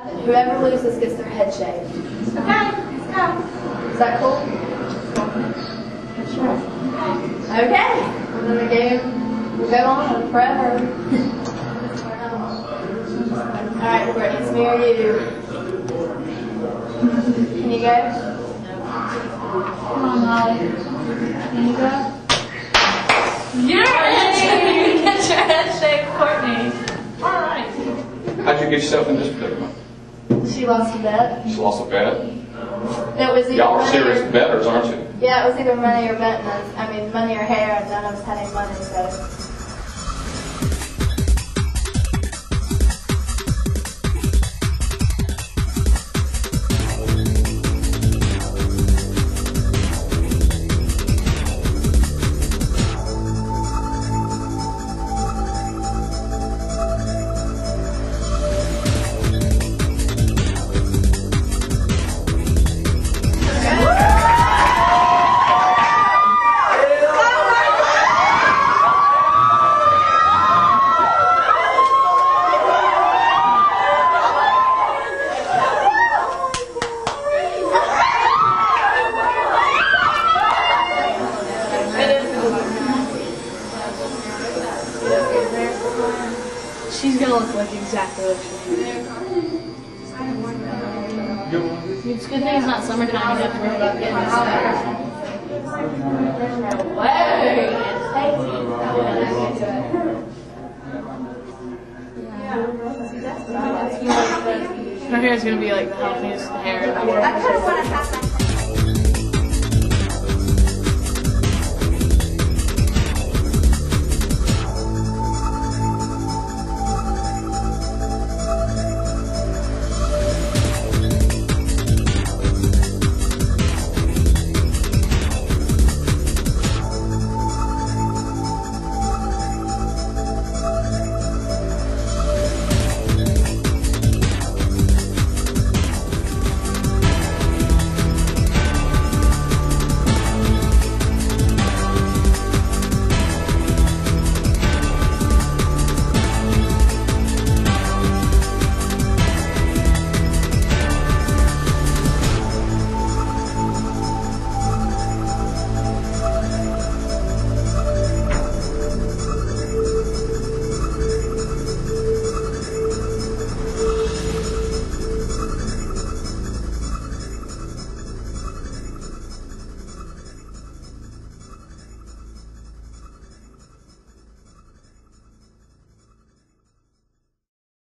Whoever loses gets their head shaved. Okay, let's go. Is that cool? Okay. Well, then the game will go on forever. Alright, Brittany, it's me or you. Can you go? Come on, Molly. Can you go? You get your head shaved, Courtney. Alright. How'd you get yourself in this predicament? She lost a bet. She lost a bet? It was either Y'all are money serious or, bettors, aren't you? yeah, it was either money or betting. Money or hair, and none of us had any money, so. She's gonna look like exactly like she is. It's a good thing it's not summertime. You have to worry about getting outside. There's no way. Her hair is gonna be like the healthiest hair in the world.